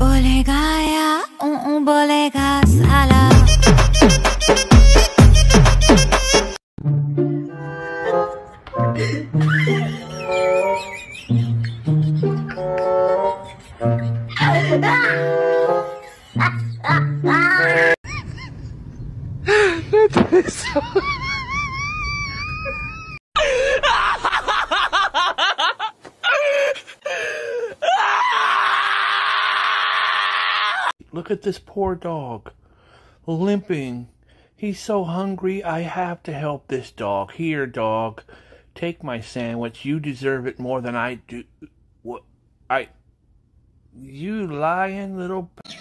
बोलेगा या बोलेगा साला। Look at this poor dog, limping. He's so hungry. I have to help this dog. Here, dog, take my sandwich. You deserve it more than I do. What? You lying little...